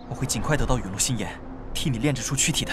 我会尽快得到陨落心炎，替你炼制出躯体的。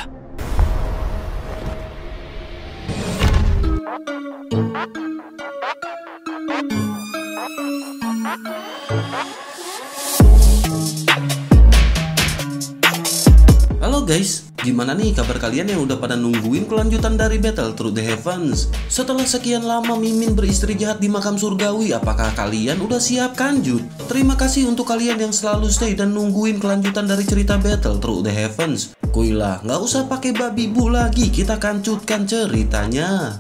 Halo guys, gimana nih kabar kalian yang udah pada nungguin kelanjutan dari Battle Through the Heavens? Setelah sekian lama Mimin beristirahat di makam surgawi, apakah kalian udah siap kanjut? Terima kasih untuk kalian yang selalu stay dan nungguin kelanjutan dari cerita Battle Through the Heavens. Kuilah, nggak usah pakai babi bu lagi, kita kancutkan ceritanya.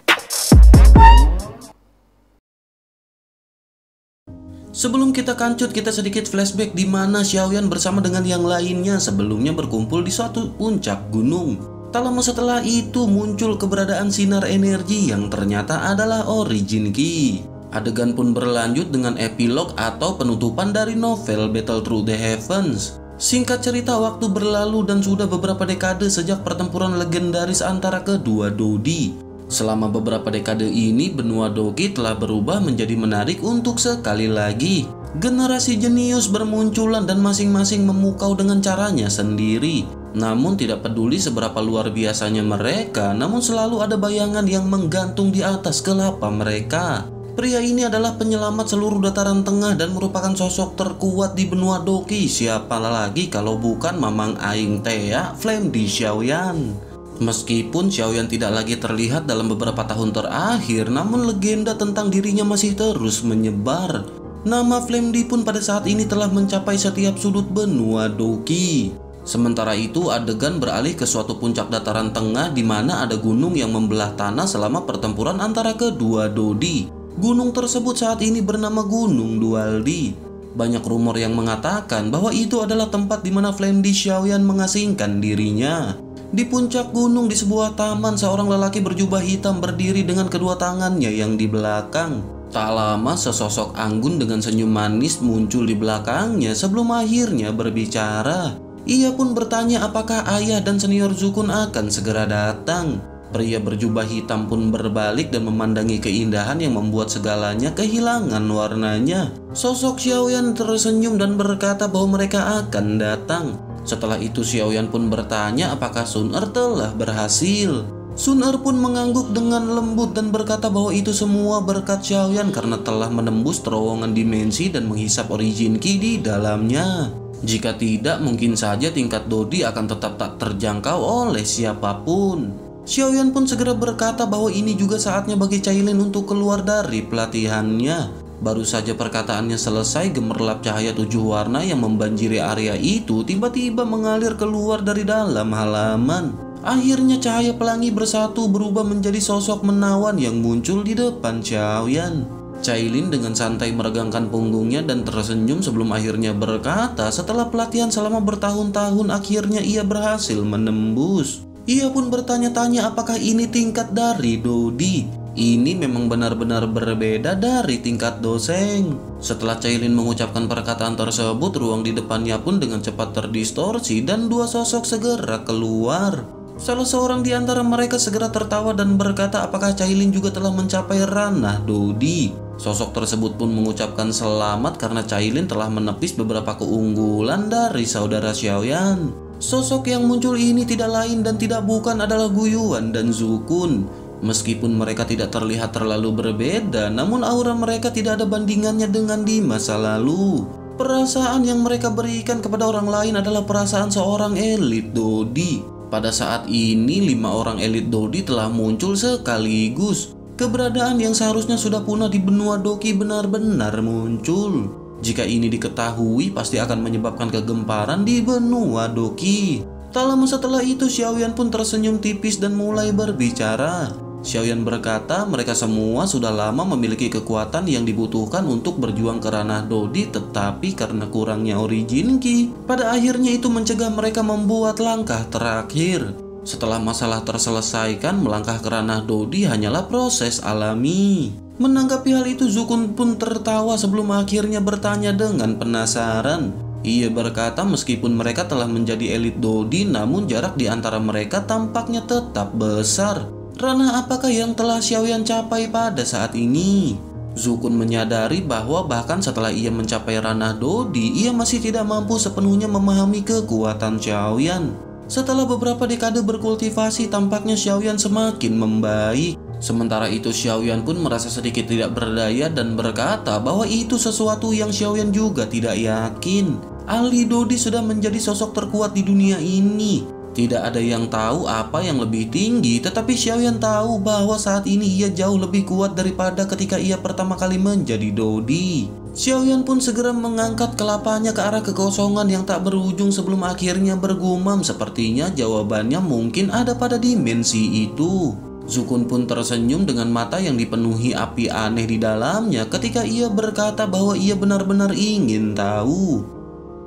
Sebelum kita kancut, kita sedikit flashback di mana Xiaoyan bersama dengan yang lainnya sebelumnya berkumpul di suatu puncak gunung. Tak lama setelah itu muncul keberadaan sinar energi yang ternyata adalah Origin Key. Adegan pun berlanjut dengan epilog atau penutupan dari novel Battle Through the Heavens. Singkat cerita, waktu berlalu dan sudah beberapa dekade sejak pertempuran legendaris antara kedua Dodi. Selama beberapa dekade ini, benua Doki telah berubah menjadi menarik untuk sekali lagi. Generasi jenius bermunculan dan masing-masing memukau dengan caranya sendiri. Namun tidak peduli seberapa luar biasanya mereka, namun selalu ada bayangan yang menggantung di atas kelapa mereka. Pria ini adalah penyelamat seluruh dataran tengah dan merupakan sosok terkuat di benua Doki. Siapa lagi kalau bukan Mamang Aing Thea, Flame di Xiaoyan. Meskipun Xiaoyan tidak lagi terlihat dalam beberapa tahun terakhir, namun legenda tentang dirinya masih terus menyebar. Nama Flame pun pada saat ini telah mencapai setiap sudut benua Doki. Sementara itu, adegan beralih ke suatu puncak dataran tengah di mana ada gunung yang membelah tanah selama pertempuran antara kedua Dodi. Gunung tersebut saat ini bernama Gunung Dualdi. Banyak rumor yang mengatakan bahwa itu adalah tempat di mana Flame di Xiaoyan mengasingkan dirinya. Di puncak gunung di sebuah taman, seorang lelaki berjubah hitam berdiri dengan kedua tangannya yang di belakang. Tak lama sesosok anggun dengan senyum manis muncul di belakangnya sebelum akhirnya berbicara. Ia pun bertanya apakah ayah dan senior Zukun akan segera datang. Pria berjubah hitam pun berbalik dan memandangi keindahan yang membuat segalanya kehilangan warnanya. Sosok Xiaoyan tersenyum dan berkata bahwa mereka akan datang. Setelah itu Xiaoyan pun bertanya apakah Sun Er telah berhasil. Sun Er pun mengangguk dengan lembut dan berkata bahwa itu semua berkat Xiaoyan karena telah menembus terowongan dimensi dan menghisap Origin Key di dalamnya. Jika tidak, mungkin saja tingkat Dodi akan tetap tak terjangkau oleh siapapun. Xiaoyan pun segera berkata bahwa ini juga saatnya bagi Cailin untuk keluar dari pelatihannya. Baru saja perkataannya selesai, gemerlap cahaya 7 warna yang membanjiri area itu tiba-tiba mengalir keluar dari dalam halaman. Akhirnya cahaya pelangi bersatu berubah menjadi sosok menawan yang muncul di depan Xiaoyan. Cailin dengan santai meregangkan punggungnya dan tersenyum sebelum akhirnya berkata setelah pelatihan selama bertahun-tahun akhirnya ia berhasil menembus. Ia pun bertanya-tanya apakah ini tingkat dari Dodi. Ini memang benar-benar berbeda dari tingkat Doseng. Setelah Cailin mengucapkan perkataan tersebut, ruang di depannya pun dengan cepat terdistorsi dan dua sosok segera keluar. Salah seorang di antara mereka segera tertawa dan berkata apakah Cailin juga telah mencapai ranah Dodi. Sosok tersebut pun mengucapkan selamat karena Cailin telah menepis beberapa keunggulan dari saudara Xiaoyan. Sosok yang muncul ini tidak lain dan tidak bukan adalah Guyuan dan Zukun. Meskipun mereka tidak terlihat terlalu berbeda, namun aura mereka tidak ada bandingannya dengan di masa lalu. Perasaan yang mereka berikan kepada orang lain adalah perasaan seorang elit Dodi. Pada saat ini 5 orang elit Dodi telah muncul sekaligus. Keberadaan yang seharusnya sudah punah di benua Doki benar-benar muncul. Jika ini diketahui, pasti akan menyebabkan kegemparan di benua Doki. Tak lama setelah itu Xiaoyan pun tersenyum tipis dan mulai berbicara. Xiaoyan berkata mereka semua sudah lama memiliki kekuatan yang dibutuhkan untuk berjuang ke ranah Dodi, tetapi karena kurangnya Origin Key, pada akhirnya itu mencegah mereka membuat langkah terakhir. Setelah masalah terselesaikan, melangkah ke ranah Dodi hanyalah proses alami. Menanggapi hal itu, Zukun pun tertawa sebelum akhirnya bertanya dengan penasaran. Ia berkata meskipun mereka telah menjadi elit Dodi, namun jarak di antara mereka tampaknya tetap besar. Ranah apakah yang telah Xiaoyan capai pada saat ini? Zukun menyadari bahwa bahkan setelah ia mencapai ranah Dodi, ia masih tidak mampu sepenuhnya memahami kekuatan Xiaoyan. Setelah beberapa dekade berkultivasi, tampaknya Xiaoyan semakin membaik. Sementara itu Xiaoyan pun merasa sedikit tidak berdaya dan berkata bahwa itu sesuatu yang Xiaoyan juga tidak yakin. Ahli Dodi sudah menjadi sosok terkuat di dunia ini. Tidak ada yang tahu apa yang lebih tinggi, tetapi Xiaoyan tahu bahwa saat ini ia jauh lebih kuat daripada ketika ia pertama kali menjadi Dodi. Xiaoyan pun segera mengangkat kelapanya ke arah kekosongan yang tak berujung sebelum akhirnya bergumam, sepertinya jawabannya mungkin ada pada dimensi itu. Zukun pun tersenyum dengan mata yang dipenuhi api aneh di dalamnya ketika ia berkata bahwa ia benar-benar ingin tahu.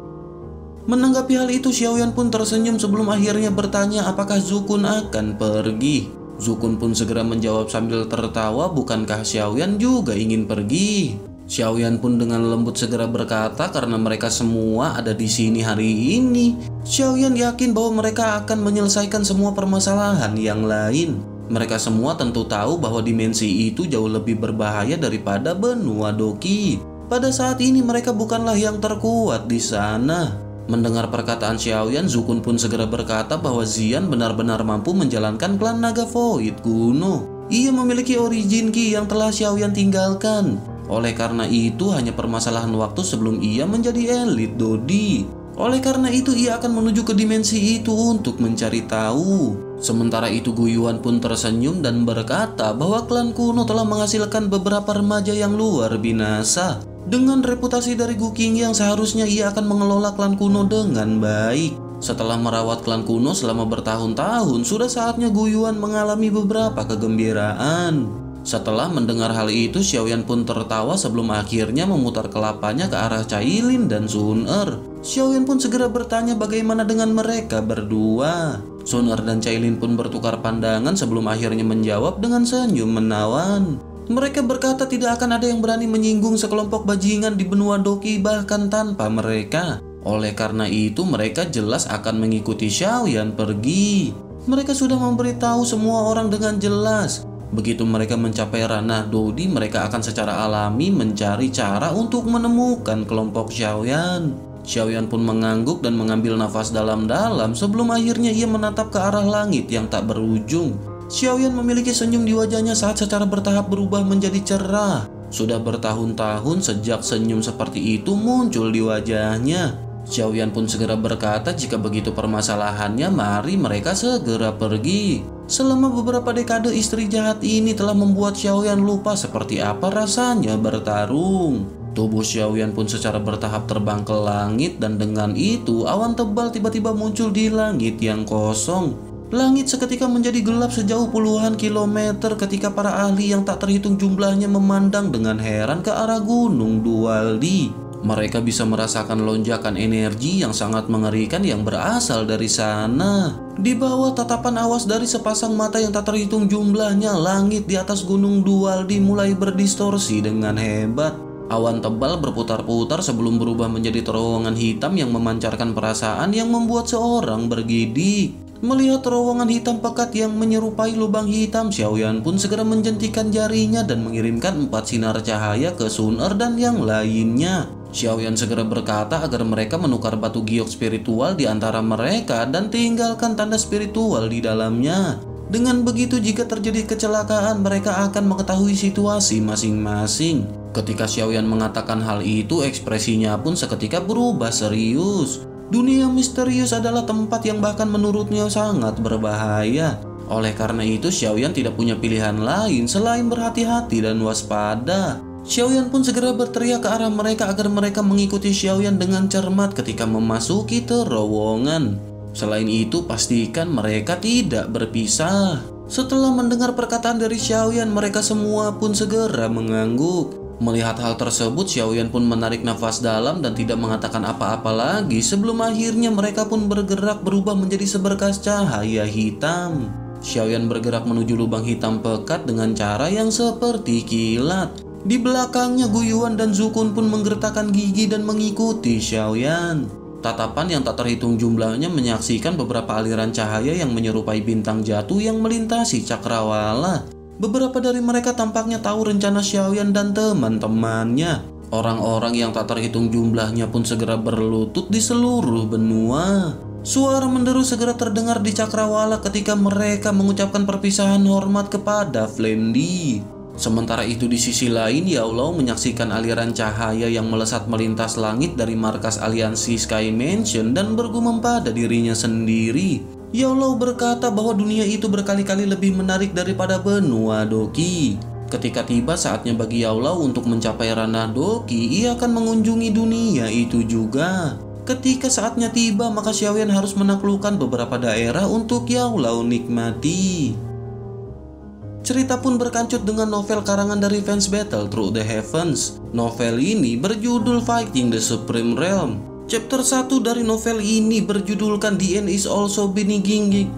Menanggapi hal itu, Xiaoyan pun tersenyum sebelum akhirnya bertanya apakah Zukun akan pergi. Zukun pun segera menjawab sambil tertawa, bukankah Xiaoyan juga ingin pergi? Xiaoyan pun dengan lembut segera berkata karena mereka semua ada di sini hari ini. Xiaoyan yakin bahwa mereka akan menyelesaikan semua permasalahan yang lain. Mereka semua tentu tahu bahwa dimensi itu jauh lebih berbahaya daripada benua Doki. Pada saat ini mereka bukanlah yang terkuat di sana. Mendengar perkataan Xiaoyan, Zukun pun segera berkata bahwa Xian benar-benar mampu menjalankan klan naga Void kuno. Ia memiliki origin Qi yang telah Xiaoyan tinggalkan. Oleh karena itu, hanya permasalahan waktu sebelum ia menjadi elit Dodi. Oleh karena itu, ia akan menuju ke dimensi itu untuk mencari tahu. Sementara itu, Guyuan pun tersenyum dan berkata bahwa klan kuno telah menghasilkan beberapa remaja yang luar binasa. Dengan reputasi dari Gu King yang seharusnya ia akan mengelola klan kuno dengan baik. Setelah merawat klan kuno selama bertahun-tahun, sudah saatnya Guyuan mengalami beberapa kegembiraan. Setelah mendengar hal itu, Xiaoyan pun tertawa sebelum akhirnya memutar kelapanya ke arah Cailin dan Sun-Er. Xiaoyan pun segera bertanya bagaimana dengan mereka berdua. Sun-Er dan Cailin pun bertukar pandangan sebelum akhirnya menjawab dengan senyum menawan. Mereka berkata tidak akan ada yang berani menyinggung sekelompok bajingan di benua Doki bahkan tanpa mereka. Oleh karena itu mereka jelas akan mengikuti Xiaoyan pergi. Mereka sudah memberitahu semua orang dengan jelas. Begitu mereka mencapai ranah Dodi, mereka akan secara alami mencari cara untuk menemukan kelompok Xiaoyan. Xiaoyan pun mengangguk dan mengambil nafas dalam-dalam sebelum akhirnya ia menatap ke arah langit yang tak berujung. Xiaoyan memiliki senyum di wajahnya saat secara bertahap berubah menjadi cerah. Sudah bertahun-tahun sejak senyum seperti itu muncul di wajahnya. Xiaoyan pun segera berkata jika begitu permasalahannya, mari mereka segera pergi. Selama beberapa dekade istri jahat ini telah membuat Xiaoyan lupa seperti apa rasanya bertarung. Tubuh Xiaoyan pun secara bertahap terbang ke langit dan dengan itu awan tebal tiba-tiba muncul di langit yang kosong. Langit seketika menjadi gelap sejauh puluhan kilometer ketika para ahli yang tak terhitung jumlahnya memandang dengan heran ke arah gunung Dualdi. Mereka bisa merasakan lonjakan energi yang sangat mengerikan yang berasal dari sana. Di bawah tatapan awas dari sepasang mata yang tak terhitung jumlahnya, langit di atas gunung Dualdi mulai berdistorsi dengan hebat. Awan tebal berputar-putar sebelum berubah menjadi terowongan hitam yang memancarkan perasaan yang membuat seorang bergidik. Melihat terowongan hitam pekat yang menyerupai lubang hitam, Xiaoyan pun segera menjentikan jarinya dan mengirimkan 4 sinar cahaya ke Sun-Er dan yang lainnya. Xiaoyan segera berkata agar mereka menukar batu giok spiritual di antara mereka dan tinggalkan tanda spiritual di dalamnya. Dengan begitu, jika terjadi kecelakaan, mereka akan mengetahui situasi masing-masing. Ketika Xiaoyan mengatakan hal itu, ekspresinya pun seketika berubah serius. Dunia misterius adalah tempat yang bahkan menurutnya sangat berbahaya. Oleh karena itu, Xiaoyan tidak punya pilihan lain selain berhati-hati dan waspada. Xiaoyan pun segera berteriak ke arah mereka agar mereka mengikuti Xiaoyan dengan cermat ketika memasuki terowongan. Selain itu, pastikan mereka tidak berpisah. Setelah mendengar perkataan dari Xiaoyan, mereka semua pun segera mengangguk. Melihat hal tersebut, Xiaoyan pun menarik nafas dalam dan tidak mengatakan apa-apa lagi sebelum akhirnya mereka pun bergerak berubah menjadi seberkas cahaya hitam. Xiaoyan bergerak menuju lubang hitam pekat dengan cara yang seperti kilat. Di belakangnya Guyuan dan Zukun pun menggertakkan gigi dan mengikuti Xiaoyan. Tatapan yang tak terhitung jumlahnya menyaksikan beberapa aliran cahaya yang menyerupai bintang jatuh yang melintasi cakrawala. Beberapa dari mereka tampaknya tahu rencana Xiaoyan dan teman-temannya. Orang-orang yang tak terhitung jumlahnya pun segera berlutut di seluruh benua. Suara menderu segera terdengar di cakrawala ketika mereka mengucapkan perpisahan hormat kepada Flamedy. Sementara itu di sisi lain, Yao Lao menyaksikan aliran cahaya yang melesat melintas langit dari markas aliansi Sky Mansion dan bergumam pada dirinya sendiri. Yao Lao berkata bahwa dunia itu berkali-kali lebih menarik daripada benua Doki. Ketika tiba saatnya bagi Yao Lao untuk mencapai ranah Doki, ia akan mengunjungi dunia itu juga. Ketika saatnya tiba, maka Xiaoyan harus menaklukkan beberapa daerah untuk Yao Lao nikmati. Cerita pun berkancut dengan novel karangan dari Fans Battle Through the Heavens. Novel ini berjudul Fighting the Supreme Realm. Chapter 1 dari novel ini berjudulkan The End is Also Beginning.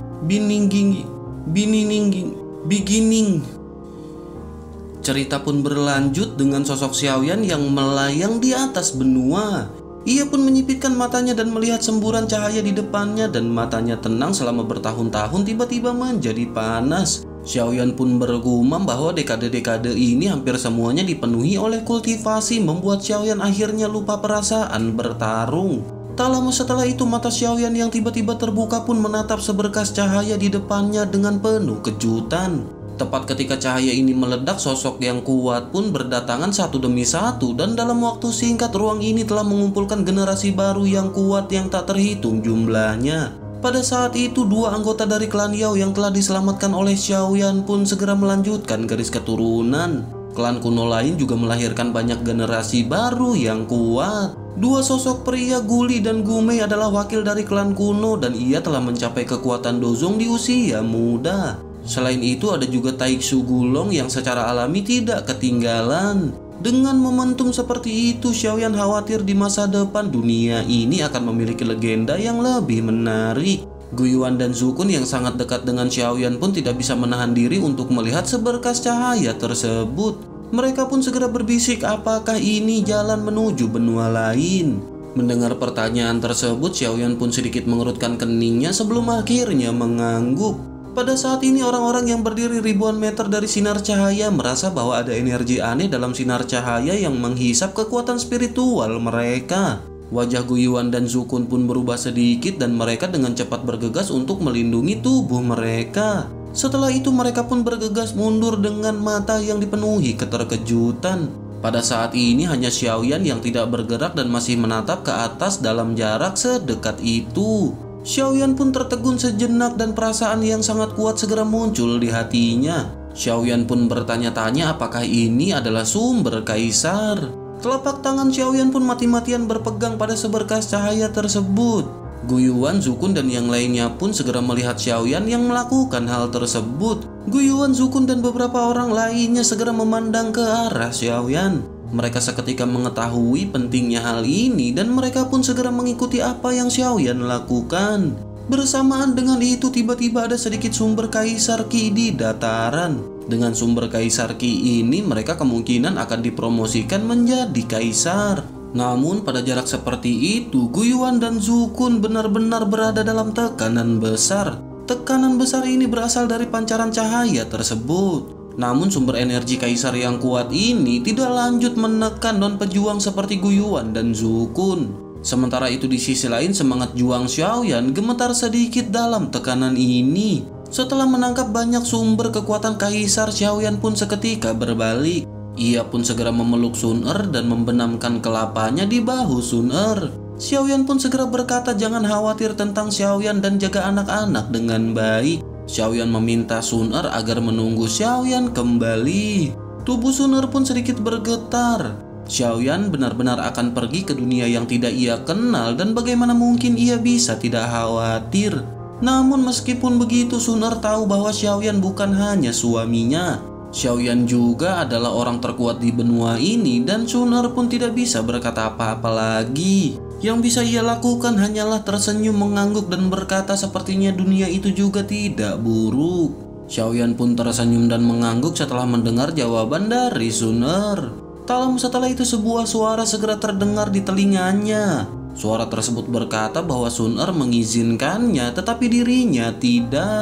Cerita pun berlanjut dengan sosok Xiaoyan yang melayang di atas benua. Ia pun menyipitkan matanya dan melihat semburan cahaya di depannya, dan matanya tenang selama bertahun-tahun tiba-tiba menjadi panas. Xiaoyan pun bergumam bahwa dekade-dekade ini hampir semuanya dipenuhi oleh kultivasi, membuat Xiaoyan akhirnya lupa perasaan bertarung. Tak lama setelah itu mata Xiaoyan yang tiba-tiba terbuka pun menatap seberkas cahaya di depannya dengan penuh kejutan. Tepat ketika cahaya ini meledak, sosok yang kuat pun berdatangan satu demi satu, dan dalam waktu singkat ruang ini telah mengumpulkan generasi baru yang kuat yang tak terhitung jumlahnya. Pada saat itu, dua anggota dari klan Yao yang telah diselamatkan oleh Xiaoyan pun segera melanjutkan garis keturunan. Klan kuno lain juga melahirkan banyak generasi baru yang kuat. Dua sosok pria, Guli dan Gumei, adalah wakil dari klan kuno, dan ia telah mencapai kekuatan Dozong di usia muda. Selain itu ada juga Taixu Gulong yang secara alami tidak ketinggalan. Dengan momentum seperti itu, Xiaoyan khawatir di masa depan dunia ini akan memiliki legenda yang lebih menarik. Guiyuan dan Zukun yang sangat dekat dengan Xiaoyan pun tidak bisa menahan diri untuk melihat seberkas cahaya tersebut. Mereka pun segera berbisik apakah ini jalan menuju benua lain. Mendengar pertanyaan tersebut, Xiaoyan pun sedikit mengerutkan keningnya sebelum akhirnya mengangguk. Pada saat ini orang-orang yang berdiri ribuan meter dari sinar cahaya merasa bahwa ada energi aneh dalam sinar cahaya yang menghisap kekuatan spiritual mereka. Wajah Guiyuan dan Zukun pun berubah sedikit dan mereka dengan cepat bergegas untuk melindungi tubuh mereka. Setelah itu mereka pun bergegas mundur dengan mata yang dipenuhi keterkejutan. Pada saat ini hanya Xiaoyan yang tidak bergerak dan masih menatap ke atas dalam jarak sedekat itu. Xiaoyan pun tertegun sejenak dan perasaan yang sangat kuat segera muncul di hatinya. Xiaoyan pun bertanya-tanya apakah ini adalah sumber kaisar. Telapak tangan Xiaoyan pun mati-matian berpegang pada seberkas cahaya tersebut. Guiyuan, Zukun dan yang lainnya pun segera melihat Xiaoyan yang melakukan hal tersebut. Guiyuan, Zukun dan beberapa orang lainnya segera memandang ke arah Xiaoyan. Mereka seketika mengetahui pentingnya hal ini dan mereka pun segera mengikuti apa yang Xiaoyan lakukan. Bersamaan dengan itu tiba-tiba ada sedikit sumber kaisar Qi di dataran. Dengan sumber kaisar Qi ini mereka kemungkinan akan dipromosikan menjadi kaisar. Namun pada jarak seperti itu, Guiyuan dan Zukun benar-benar berada dalam tekanan besar. Tekanan besar ini berasal dari pancaran cahaya tersebut. Namun sumber energi kaisar yang kuat ini tidak lanjut menekan non pejuang seperti Guiyuan dan Zukun. Sementara itu di sisi lain semangat juang Xiaoyan gemetar sedikit dalam tekanan ini. Setelah menangkap banyak sumber kekuatan kaisar, Xiaoyan pun seketika berbalik. Ia pun segera memeluk Sun Er dan membenamkan kelapanya di bahu Sun Er. Xiaoyan pun segera berkata jangan khawatir tentang Xiaoyan dan jaga anak-anak dengan baik. Xiaoyan meminta Sun Er agar menunggu Xiaoyan kembali. Tubuh Sun Er pun sedikit bergetar. Xiaoyan benar-benar akan pergi ke dunia yang tidak ia kenal dan bagaimana mungkin ia bisa tidak khawatir. Namun meskipun begitu, Sun Er tahu bahwa Xiaoyan bukan hanya suaminya. Xiaoyan juga adalah orang terkuat di benua ini dan Sun Er pun tidak bisa berkata apa-apa lagi. Yang bisa ia lakukan hanyalah tersenyum mengangguk dan berkata sepertinya dunia itu juga tidak buruk. Xiaoyan pun tersenyum dan mengangguk setelah mendengar jawaban dari Sun Er. Tak lama setelah itu sebuah suara segera terdengar di telinganya. Suara tersebut berkata bahwa Sun Er mengizinkannya tetapi dirinya tidak.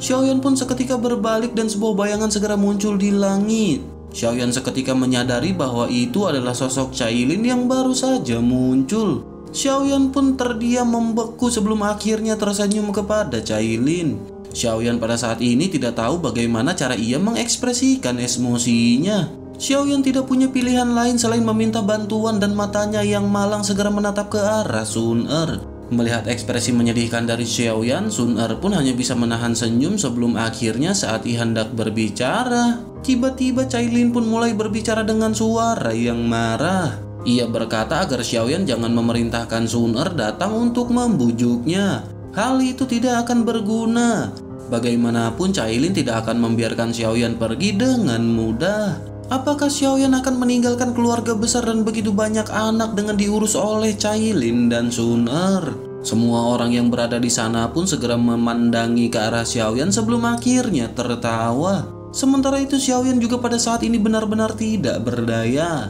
Xiaoyan pun seketika berbalik dan sebuah bayangan segera muncul di langit. Xiaoyan seketika menyadari bahwa itu adalah sosok Cailin yang baru saja muncul. Xiaoyan pun terdiam membeku sebelum akhirnya tersenyum kepada Cailin. Xiaoyan pada saat ini tidak tahu bagaimana cara ia mengekspresikan emosinya. Xiaoyan tidak punya pilihan lain selain meminta bantuan dan matanya yang malang segera menatap ke arah Sun Er. Melihat ekspresi menyedihkan dari Xiaoyan, Sun Er pun hanya bisa menahan senyum sebelum akhirnya saat ia hendak berbicara. Tiba-tiba Cailin pun mulai berbicara dengan suara yang marah. Ia berkata agar Xiaoyan jangan memerintahkan Sun Er datang untuk membujuknya. Hal itu tidak akan berguna. Bagaimanapun Cailin tidak akan membiarkan Xiaoyan pergi dengan mudah. Apakah Xiaoyan akan meninggalkan keluarga besar dan begitu banyak anak dengan diurus oleh Cailin dan Sun Er? Semua orang yang berada di sana pun segera memandangi ke arah Xiaoyan sebelum akhirnya tertawa. Sementara itu Xiaoyan juga pada saat ini benar-benar tidak berdaya.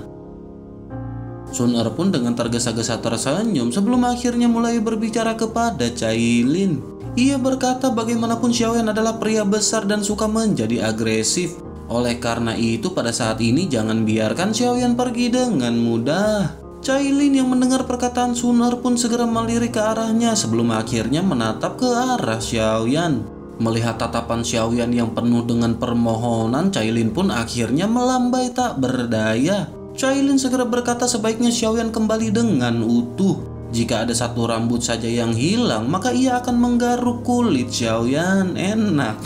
Sun Er pun dengan tergesa-gesa tersenyum sebelum akhirnya mulai berbicara kepada Cailin. Ia berkata bagaimanapun Xiaoyan adalah pria besar dan suka menjadi agresif. Oleh karena itu pada saat ini jangan biarkan Xiaoyan pergi dengan mudah. Cailin yang mendengar perkataan Sun Er pun segera melirik ke arahnya sebelum akhirnya menatap ke arah Xiaoyan. Melihat tatapan Xiaoyan yang penuh dengan permohonan, Cailin pun akhirnya melambai tak berdaya. Cailin segera berkata sebaiknya Xiaoyan kembali dengan utuh. Jika ada satu rambut saja yang hilang, maka ia akan menggaruk kulit Xiaoyan. Enak.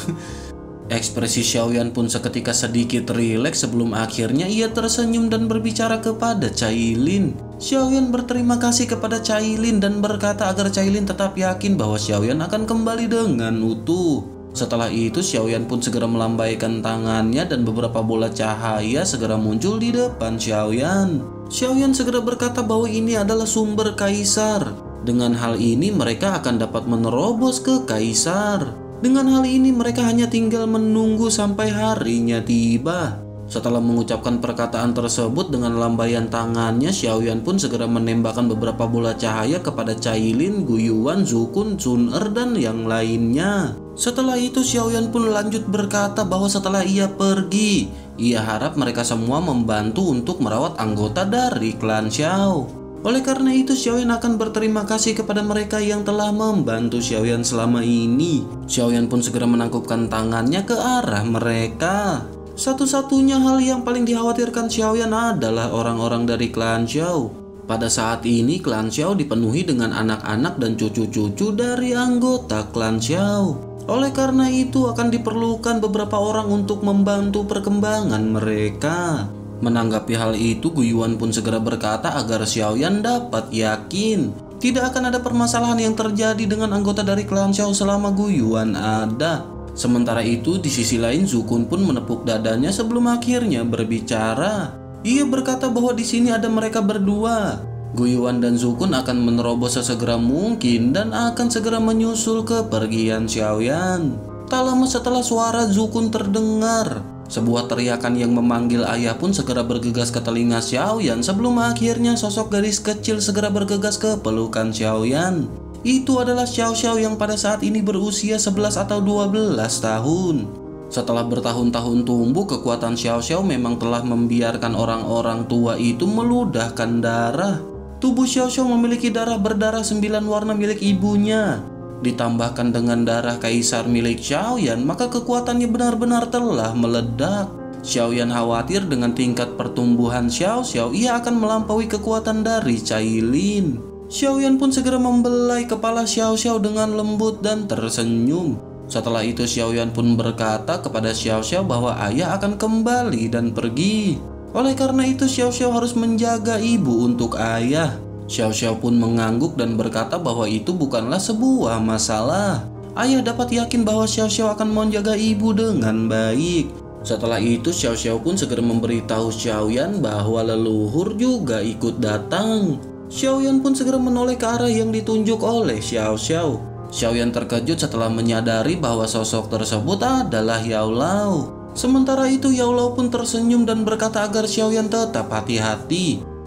Ekspresi Xiaoyan pun seketika sedikit rileks sebelum akhirnya ia tersenyum dan berbicara kepada Cailin. Xiaoyan berterima kasih kepada Cailin dan berkata agar Cailin tetap yakin bahwa Xiaoyan akan kembali dengan utuh. Setelah itu Xiaoyan pun segera melambaikan tangannya dan beberapa bola cahaya segera muncul di depan Xiaoyan. Xiaoyan segera berkata bahwa ini adalah sumber kaisar. Dengan hal ini mereka akan dapat menerobos ke kaisar. Dengan hal ini mereka hanya tinggal menunggu sampai harinya tiba. Setelah mengucapkan perkataan tersebut dengan lambaian tangannya, Xiaoyan pun segera menembakkan beberapa bola cahaya kepada Cailin, Guyuan, Zukun, Sun Er, dan yang lainnya. Setelah itu Xiaoyan pun lanjut berkata bahwa setelah ia pergi, ia harap mereka semua membantu untuk merawat anggota dari klan Xiao. Oleh karena itu Xiaoyan akan berterima kasih kepada mereka yang telah membantu Xiaoyan selama ini. Xiaoyan pun segera menangkupkan tangannya ke arah mereka. Satu-satunya hal yang paling dikhawatirkan Xiaoyan adalah orang-orang dari klan Xiao. Pada saat ini klan Xiao dipenuhi dengan anak-anak dan cucu-cucu dari anggota klan Xiao. Oleh karena itu akan diperlukan beberapa orang untuk membantu perkembangan mereka. Menanggapi hal itu, Guyuan pun segera berkata agar Xiaoyan dapat yakin tidak akan ada permasalahan yang terjadi dengan anggota dari klan Xiao selama Guyuan ada. Sementara itu, di sisi lain Zukun pun menepuk dadanya sebelum akhirnya berbicara. Ia berkata bahwa di sini ada mereka berdua. Guyuan dan Zukun akan menerobos sesegera mungkin dan akan segera menyusul kepergian Xiaoyan. Tak lama setelah suara Zukun terdengar, sebuah teriakan yang memanggil ayah pun segera bergegas ke telinga Xiaoyan sebelum akhirnya sosok gadis kecil segera bergegas ke pelukan Xiaoyan. Itu adalah Xiao Xiao yang pada saat ini berusia 11 atau 12 tahun. Setelah bertahun-tahun tumbuh, kekuatan Xiao Xiao memang telah membiarkan orang-orang tua itu meludahkan darah. Tubuh Xiao Xiao memiliki darah berdarah 9 warna milik ibunya. Ditambahkan dengan darah kaisar milik Xiaoyan, maka kekuatannya benar-benar telah meledak. Xiaoyan khawatir dengan tingkat pertumbuhan Xiao Xiao, ia akan melampaui kekuatan dari Cailin. Xiaoyan pun segera membelai kepala Xiao Xiao dengan lembut dan tersenyum. Setelah itu Xiaoyan pun berkata kepada Xiao Xiao bahwa ayah akan kembali dan pergi. Oleh karena itu Xiao Xiao harus menjaga ibu untuk ayah. Xiao Xiao pun mengangguk dan berkata bahwa itu bukanlah sebuah masalah. Ayah dapat yakin bahwa Xiao Xiao akan menjaga ibu dengan baik. Setelah itu Xiao Xiao pun segera memberitahu Xiaoyan bahwa leluhur juga ikut datang. Xiaoyan pun segera menoleh ke arah yang ditunjuk oleh Xiao Xiao. Xiaoyan terkejut setelah menyadari bahwa sosok tersebut adalah Yao Lao. Sementara itu Yao Lao pun tersenyum dan berkata agar Xiaoyan tetap hati-hati.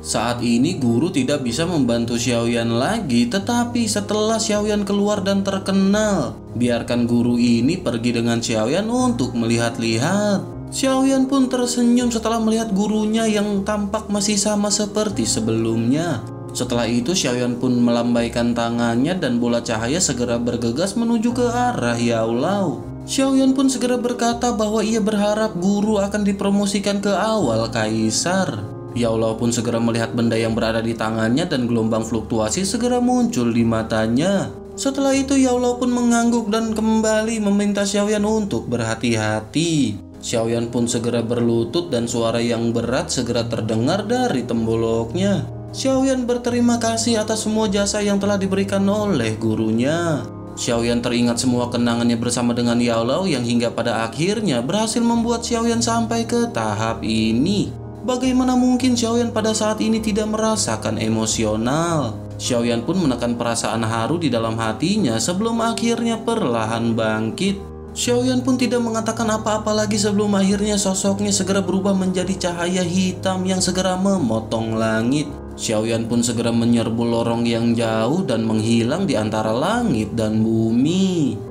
Saat ini guru tidak bisa membantu Xiaoyan lagi, tetapi setelah Xiaoyan keluar dan terkenal, biarkan guru ini pergi dengan Xiaoyan untuk melihat-lihat. Xiaoyan pun tersenyum setelah melihat gurunya yang tampak masih sama seperti sebelumnya. Setelah itu Xiaoyan pun melambaikan tangannya dan bola cahaya segera bergegas menuju ke arah Yao Lao. Xiaoyan pun segera berkata bahwa ia berharap guru akan dipromosikan ke awal kaisar. Yao Lao pun segera melihat benda yang berada di tangannya dan gelombang fluktuasi segera muncul di matanya. Setelah itu Yao Lao pun mengangguk dan kembali meminta Xiaoyan untuk berhati-hati. Xiaoyan pun segera berlutut dan suara yang berat segera terdengar dari temboloknya. Xiaoyan berterima kasih atas semua jasa yang telah diberikan oleh gurunya. Xiaoyan teringat semua kenangannya bersama dengan Yao Lao yang hingga pada akhirnya berhasil membuat Xiaoyan sampai ke tahap ini. Bagaimana mungkin Xiaoyan pada saat ini tidak merasakan emosional? Xiaoyan pun menekan perasaan haru di dalam hatinya sebelum akhirnya perlahan bangkit. Xiaoyan pun tidak mengatakan apa-apa lagi sebelum akhirnya sosoknya segera berubah menjadi cahaya hitam yang segera memotong langit. Xiaoyan pun segera menyerbu lorong yang jauh dan menghilang di antara langit dan bumi.